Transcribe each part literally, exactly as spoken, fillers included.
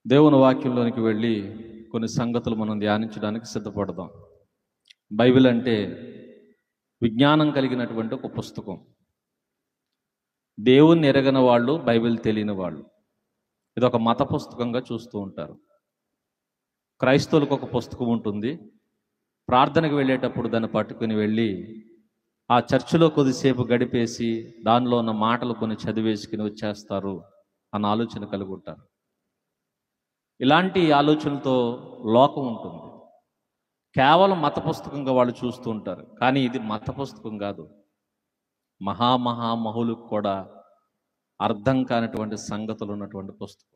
దేవుని వాక్యంలోనికి వెళ్ళి కొన్ని సంగతులు మనం ధ్యానించడానికి సిద్ధపడదాం. బైబిల్ అంటే విజ్ఞానం కలిగినటువంటి ఒక పుస్తకం. దేవుణ్ణి ఎరగని వాళ్ళు, బైబిల్ తెలియని వాళ్ళు ఇది ఒక మత పుస్తకంగా చూస్తూ ఉంటారు. క్రైస్తవులకు ఒక పుస్తకం ఉంటుంది. ప్రార్థనకు వెళ్ళేటప్పుడు దాన్ని పట్టుకుని వెళ్ళి ఆ చర్చిలో కొద్దిసేపు గడిపేసి దానిలో ఉన్న మాటలు కొన్ని చదివేసుకుని వచ్చేస్తారు అన్న ఆలోచన కలిగి ఉంటారు. ఇలాంటి ఆలోచనలతో లోకం ఉంటుంది. కేవలం మత పుస్తకంగా వాళ్ళు చూస్తూ ఉంటారు. కానీ ఇది మత పుస్తకం కాదు. మహామహామహులకు కూడా అర్థం కానటువంటి సంగతులు ఉన్నటువంటి పుస్తకం.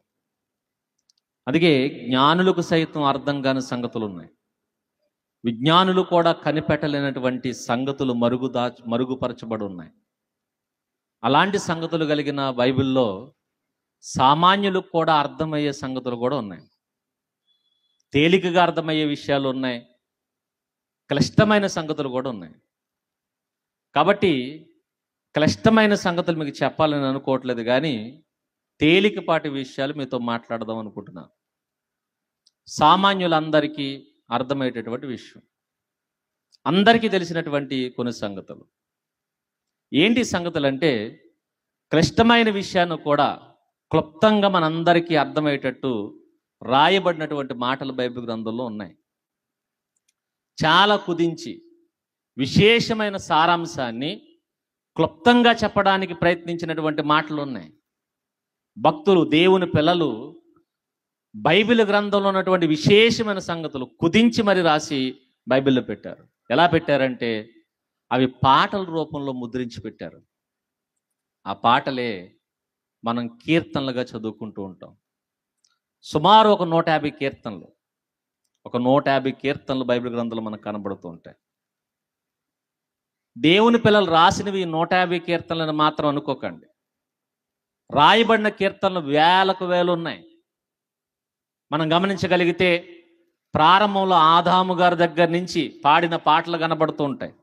అందుకే జ్ఞానులకు సైతం అర్థం కాని సంగతులు ఉన్నాయి. విజ్ఞానులు కూడా కనిపెట్టలేనటువంటి సంగతులు మరుగుదా మరుగుపరచబడి ఉన్నాయి. అలాంటి సంగతులు కలిగిన బైబిల్లో సామాన్యులకు కూడా అర్థమయ్యే సంగతులు కూడా ఉన్నాయి. తేలికగా అర్థమయ్యే విషయాలు ఉన్నాయి, క్లిష్టమైన సంగతులు కూడా ఉన్నాయి. కాబట్టి క్లిష్టమైన సంగతులు మీకు చెప్పాలని అనుకోవట్లేదు, కానీ తేలికపాటి విషయాలు మీతో మాట్లాడదాం అనుకుంటున్నాను. సామాన్యులందరికీ అర్థమయ్యేటటువంటి విషయం, అందరికీ తెలిసినటువంటి కొన్ని సంగతులు. ఏంటి సంగతులు అంటే, క్లిష్టమైన విషయాన్ని కూడా క్లుప్తంగా మనందరికీ అర్థమయ్యేటట్టు రాయబడినటువంటి మాటలు బైబిల్ గ్రంథంలో ఉన్నాయి. చాలా కుదించి విశేషమైన సారాంశాన్ని క్లుప్తంగా చెప్పడానికి ప్రయత్నించినటువంటి మాటలు ఉన్నాయి. భక్తులు, దేవుని పిల్లలు బైబిల్ గ్రంథంలో ఉన్నటువంటి విశేషమైన సంగతులు కుదించి మరి రాసి బైబిల్లో పెట్టారు. ఎలా పెట్టారంటే అవి పాటల రూపంలో ముద్రించి పెట్టారు. ఆ పాటలే మనం కీర్తనలుగా చదువుకుంటూ ఉంటాం. సుమారు ఒక నూట యాభై కీర్తనలు ఒక నూట యాభై కీర్తనలు బైబిల్ గ్రంథంలో మనకు కనబడుతూ ఉంటాయి. దేవుని పిల్లలు రాసినవి నూట యాభై కీర్తనలను మాత్రం అనుకోకండి. రాయబడిన కీర్తనలు వేలకు వేలు ఉన్నాయి. మనం గమనించగలిగితే ప్రారంభంలో ఆదాము గారి దగ్గర నుంచి పాడిన పాటలు కనబడుతూ ఉంటాయి.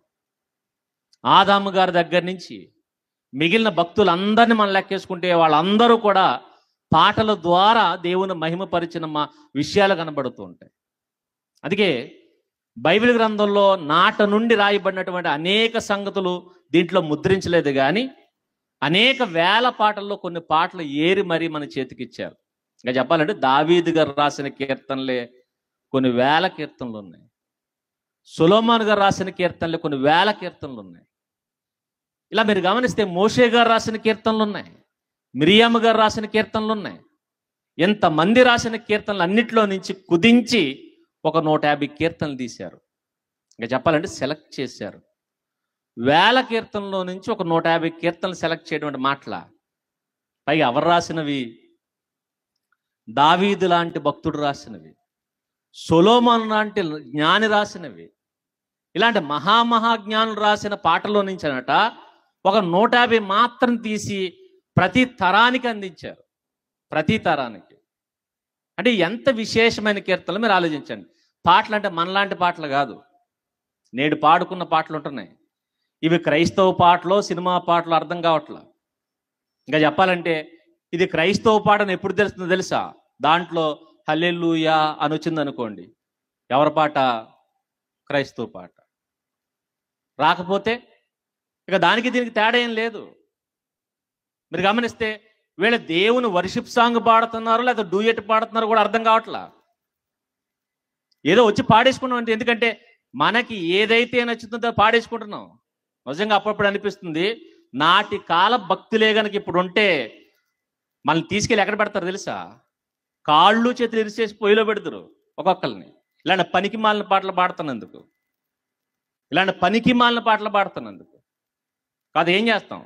ఆదాము గారి దగ్గర నుంచి మిగిలిన భక్తులందరినీ మనం లెక్కేసుకుంటే వాళ్ళందరూ కూడా పాటల ద్వారా దేవుని మహిమపరిచిన మా విషయాలు కనబడుతూ ఉంటాయి. అందుకే బైబిల్ గ్రంథంలో నాట నుండి రాయబడినటువంటి అనేక సంగతులు దీంట్లో ముద్రించలేదు, కానీ అనేక వేల పాటల్లో కొన్ని పాటలు ఏరి మరీ మన చేతికిచ్చారు. ఇంకా చెప్పాలంటే దావీదు గారు రాసిన కీర్తనలే కొన్ని వేల కీర్తనలు ఉన్నాయి. సొలొమోను గారు రాసిన కీర్తనలే కొన్ని వేల కీర్తనలు ఉన్నాయి. ఇలా మీరు గమనిస్తే మోషే గారు రాసిన కీర్తనలు ఉన్నాయి, మిరియామ గారు రాసిన కీర్తనలు ఉన్నాయి. ఎంతమంది రాసిన కీర్తనలు అన్నిట్లో నుంచి కుదించి ఒక నూట యాభై కీర్తనలు తీశారు. ఇంకా చెప్పాలంటే సెలెక్ట్ చేశారు. వేల కీర్తనలో నుంచి ఒక నూట యాభై కీర్తనలు సెలెక్ట్ చేయడం మాటల. పైగా ఎవరు రాసినవి? దావీదు లాంటి భక్తుడు రాసినవి, సొలొమోను లాంటి జ్ఞాని రాసినవి. ఇలాంటి మహామహాజ్ఞానులు రాసిన పాటలో నుంచి అనట ఒక నూట యాభై మాత్రం తీసి ప్రతి తరానికి అందించారు. ప్రతి తరానికి అంటే ఎంత విశేషమైన కీర్తనలు మీరు ఆలోచించండి. పాటలు అంటే మనలాంటి పాటలు కాదు. నేడు పాడుకున్న పాటలు ఉంటున్నాయి. ఇవి క్రైస్తవ పాటలో సినిమా పాటలు అర్థం కావట్లా. ఇంకా చెప్పాలంటే ఇది క్రైస్తవ పాటను ఎప్పుడు తెలుస్తుందో తెలుసా? దాంట్లో హల్లెలూయా అని వచ్చింది అనుకోండి, ఎవరి పాట? క్రైస్తవ పాట. రాకపోతే ఇక దానికి దీనికి తేడా ఏం లేదు. మీరు గమనిస్తే వీళ్ళ దేవుని వర్షిప్ సాంగ్ పాడుతున్నారు లేదా డూయట్ పాడుతున్నారు కూడా అర్థం కావట్లా. ఏదో వచ్చి పాడేసుకున్నాం అంటే, ఎందుకంటే మనకి ఏదైతే నచ్చుతుందో పాడేసుకుంటున్నాం. నిజంగా అప్పుడప్పుడు అనిపిస్తుంది, నాటి కాల భక్తులే గనక ఇప్పుడు ఉంటే మనల్ని తీసుకెళ్ళి ఎక్కడ పెడతారు తెలుసా? కాళ్ళు చేతులు ఇరిసేసి పొయ్యిలో పెడతారు ఒక్కొక్కరిని. ఇలాంటి పనికి మాలిన పాటలు పాడుతున్నందుకు, ఇలాంటి పనికి మాలిన పాటలు పాడుతున్నందుకు కాదు ఏం చేస్తాం?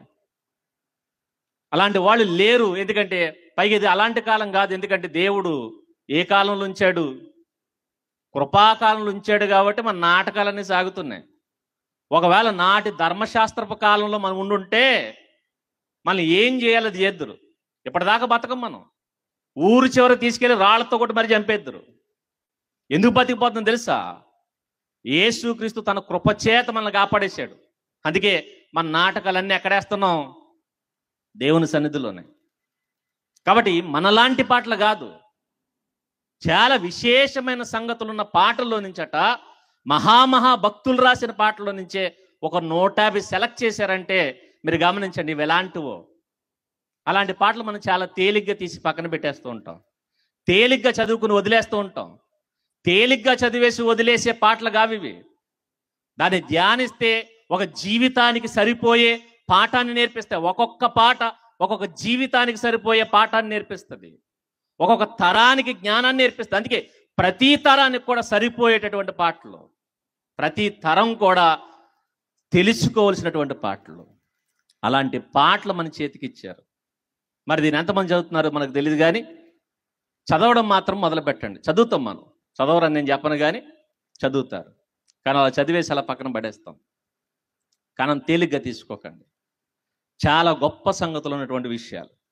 అలాంటి వాళ్ళు లేరు. ఎందుకంటే పైగా ఇది అలాంటి కాలం కాదు. ఎందుకంటే దేవుడు ఏ కాలంలో ఉంచాడు? కృపాకాలంలో ఉంచాడు. కాబట్టి మన నాటకాలన్నీ సాగుతున్నాయి. ఒకవేళ నాటి ధర్మశాస్త్రపు కాలంలో మనం ఉండుంటే మనం ఏం చేయాలి అది చేద్దరు. ఇప్పటిదాకా బతకం మనం. ఊరు చివర తీసుకెళ్ళి రాళ్లతో కొట్టి మరి చంపేద్దరు. ఎందుకు బతికిపోతుందో తెలుసా? యేసుక్రీస్తు తన కృపచేత మనల్ని కాపాడేశాడు. అందుకే మన నాటకాలన్నీ ఎక్కడేస్తున్నాం? దేవుని సన్నిధిలోనే. కాబట్టి మనలాంటి పాటలు కాదు. చాలా విశేషమైన సంగతులు ఉన్న పాటల్లో నుంచట, మహామహా భక్తులు రాసిన పాటల్లో నుంచే ఒక నూట యాభై సెలెక్ట్ చేశారంటే మీరు గమనించండి ఇవి ఎలాంటివో. అలాంటి పాటలు మనం చాలా తేలిగ్గా తీసి పక్కన పెట్టేస్తూ ఉంటాం, తేలిగ్గా చదువుకుని వదిలేస్తూ ఉంటాం. తేలిగ్గా చదివేసి వదిలేసే పాటలు కావి ఇవి. దాన్ని ధ్యానిస్తే ఒక జీవితానికి సరిపోయే పాఠాన్ని నేర్పిస్తాయి. ఒక్కొక్క పాట ఒక్కొక్క జీవితానికి సరిపోయే పాఠాన్ని నేర్పిస్తుంది, ఒక్కొక్క తరానికి జ్ఞానాన్ని నేర్పిస్తుంది. అందుకే ప్రతి తరానికి కూడా సరిపోయేటటువంటి పాటలు, ప్రతి తరం కూడా తెలుసుకోవాల్సినటువంటి పాటలు. అలాంటి పాటలు మన చేతికి ఇచ్చారు. మరి దీన్ని ఎంతమంది చదువుతున్నారో మనకు తెలియదు, కానీ చదవడం మాత్రం మొదలు పెట్టండి. చదువుతాం, మనం చదవరని నేను చెప్పను, కానీ చదువుతారు. కానీ అలా చదివేసి అలా పక్కన పడేస్తాం. కానీ తేలిగ్గా తీసుకోకండి, చాలా గొప్ప సంగతులు ఉన్నటువంటి విషయాలు.